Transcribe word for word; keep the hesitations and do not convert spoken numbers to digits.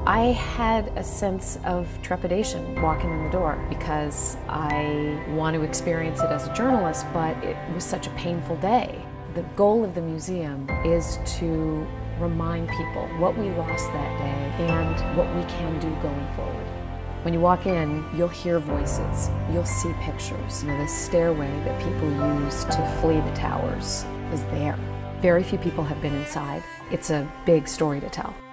I had a sense of trepidation walking in the door because I want to experience it as a journalist, but it was such a painful day. The goal of the museum is to remind people what we lost that day and what we can do going forward. When you walk in, you'll hear voices, you'll see pictures. You know, the stairway that people use to flee the towers is there. Very few people have been inside. It's a big story to tell.